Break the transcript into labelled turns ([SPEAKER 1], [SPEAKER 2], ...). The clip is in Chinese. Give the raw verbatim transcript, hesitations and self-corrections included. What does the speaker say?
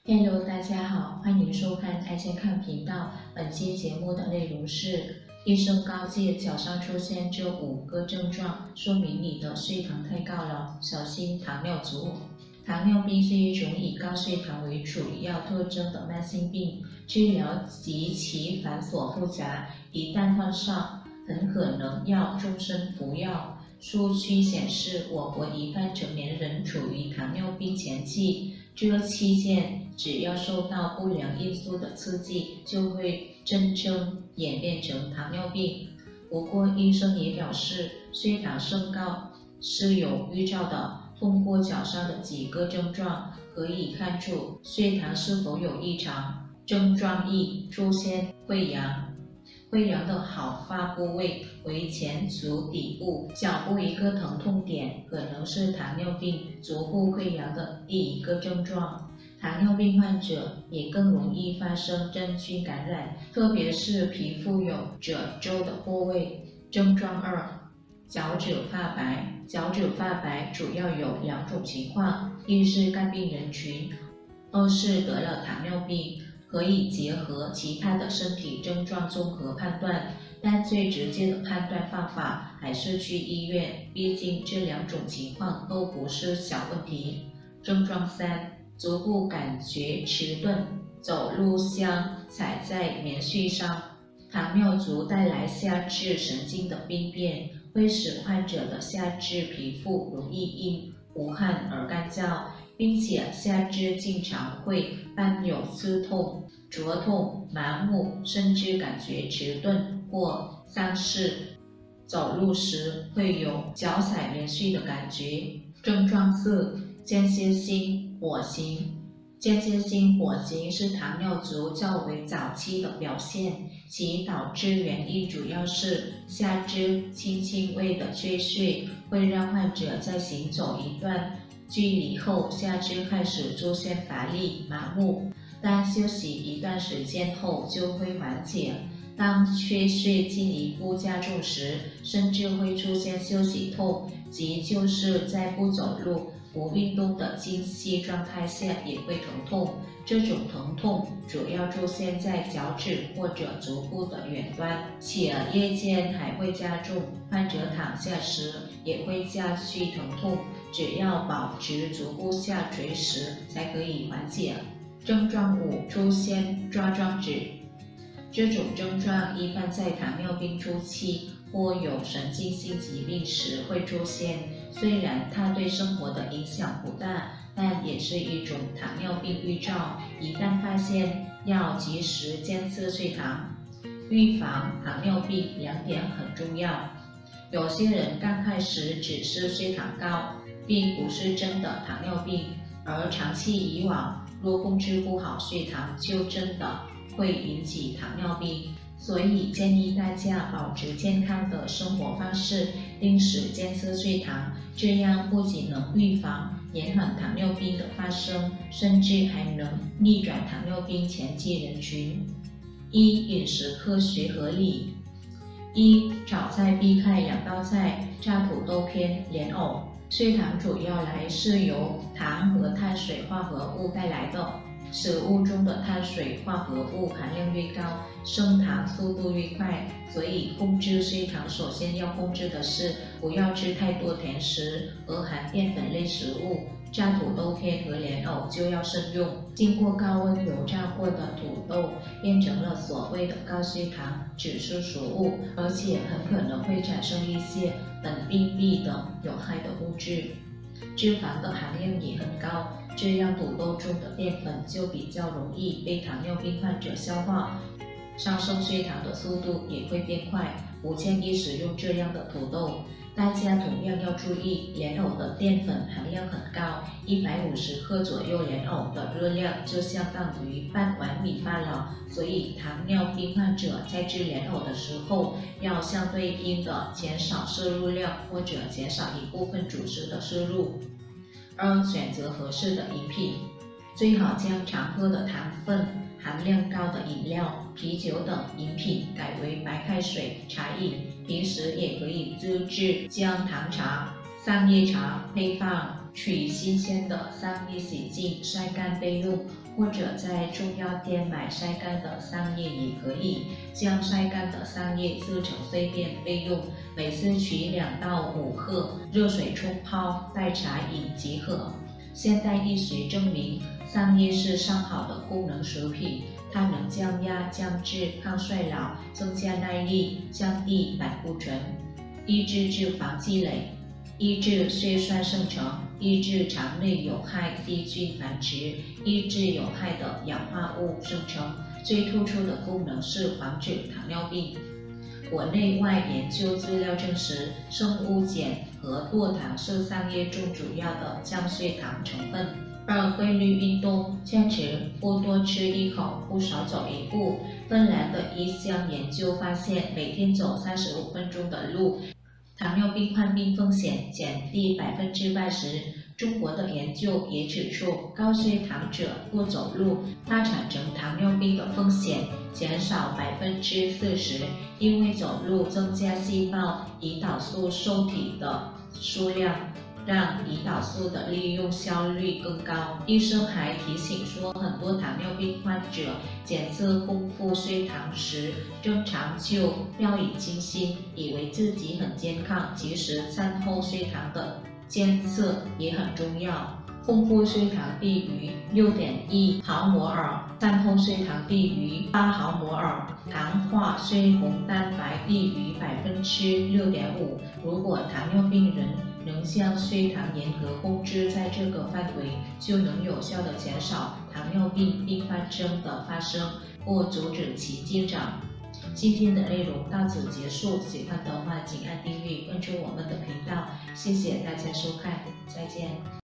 [SPEAKER 1] Hello，大家好，欢迎收看爱健康频道。本期节目的内容是：医生告诫脚上出现这五个症状，说明你的血糖太高了，小心糖尿足。糖尿病是一种以高血糖为主要特征的慢性病，治疗极其繁琐复杂，一旦患上，很可能要终身服药。数据显示，我国一半成年人处于糖尿病前期，这期间只要受到不良因素的刺激，就会真正演变成糖尿病。不过，医生也表示，血糖升高是有预兆的。通过脚上的几个症状，可以看出血糖是否有异常。症状一：出现溃疡。溃疡的好发部位为前足底部，脚部一个疼痛点，可能是糖尿病足部溃疡的第一个症状。糖尿病患者也更容易发生真菌感染，特别是皮肤有褶皱的部位。症状二：脚趾发白。脚趾发白主要有两种情况，一是肝病人群，二是得了糖尿病。可以结合其他的身体症状综合判断，但最直接的判断方法还是去医院，毕竟这两种情况都不是小问题。症状三：足部感觉迟钝，走路像踩在棉絮上。糖尿足带来下肢神经的病变，会使患者的下肢皮肤容易因无汗而干燥，并且下肢经常会伴有刺痛、灼痛、麻木，甚至感觉迟钝或丧失。走路时会有脚踩棉絮的感觉。症状四：间歇性跛行。间歇性跛行是糖尿足较为早期的表现，其导致原因主要是下肢轻轻微的缺血，会让患者在行走一段距离后，下肢开始出现乏力、麻木，但休息一段时间后就会缓解。当缺血进一步加重时，甚至会出现休息痛，即就是在不走路、不运动的静息状态下也会疼痛。这种疼痛主要出现在脚趾或者足部的远端，且夜间还会加重，患者躺下时也会加剧疼痛。只要保持足部下垂时才可以缓解。症状五：出现抓状指。这种症状一般在糖尿病初期或有神经性疾病时会出现，虽然它对生活的影响不大，但也是一种糖尿病预兆。一旦发现，要及时监测血糖。预防糖尿病两点很重要。有些人刚开始只是血糖高，并不是真的糖尿病，而长期以往，若控制不好血糖，就真的会引起糖尿病。所以建议大家保持健康的生活方式，定时监测血糖，这样不仅能预防延缓糖尿病的发生，甚至还能逆转糖尿病前期人群。一、饮食科学合理。一、炒菜避开两道菜：炸土豆片、莲藕。血糖主要来是由糖和碳水化合物带来的。食物中的碳水化合物含量越高，升糖速度越快，所以控制血糖首先要控制的是不要吃太多甜食和含淀粉类食物。炸土豆片和莲藕就要慎用，经过高温油炸过的土豆变成了所谓的高血糖指数食物，而且很可能会产生一些苯并芘等有害的物质。脂肪的含量也很高，这样土豆中的淀粉就比较容易被糖尿病患者消化，上升血糖的速度也会变快，不建议食用这样的土豆。大家同样要注意，莲藕的淀粉含量很高，一百五十克左右莲藕的热量就相当于半碗米饭了，所以糖尿病患者在吃莲藕的时候，要相对应的减少摄入量，或者减少一部分主食的摄入。二、选择合适的饮品，最好将常喝的糖分含量高的饮料、啤酒等饮品改为白开水、茶饮。平时也可以自制将糖茶、桑叶茶配方，取新鲜的桑叶洗净晒干备用， 或者在中药店买晒干的桑叶也可以。将晒干的桑叶撕成碎片备用，每次取两到五克，热水冲泡，代茶饮即可。现代医学证明，桑叶是上好的功能食品，它能降压、降脂、抗衰老、增加耐力、降低胆固醇、抑制脂肪积累、抑制血栓生成、抑制肠内有害细菌繁殖、抑制有害的氧化物生成。最突出的功能是防止糖尿病。国内外研究资料证实，生物碱和堕糖是桑叶中主要的降血糖成分。二、规律运动，坚持不多吃一口，不少走一步。芬兰的一项研究发现，每天走三十五分钟的路，糖尿病患病风险减低百分之八十。中国的研究也指出，高血糖者不走路，它产生糖尿病的风险减少百分之四十，因为走路增加细胞胰岛素受体的数量，让胰岛素的利用效率更高。医生还提醒说，很多糖尿病患者检测空腹血糖时，正常就掉以轻心，以为自己很健康，其实餐后血糖的监测也很重要。空腹血糖低于 六点一 毫摩尔，餐后血糖低于八毫摩尔，糖化血红蛋白低于百分之六点五。如果糖尿病人能将血糖严格控制在这个范围，就能有效地减少糖尿病并发症的发生，或阻止其进展。今天的内容到此结束，喜欢的话请按订阅关注我们的频道，谢谢大家收看，再见。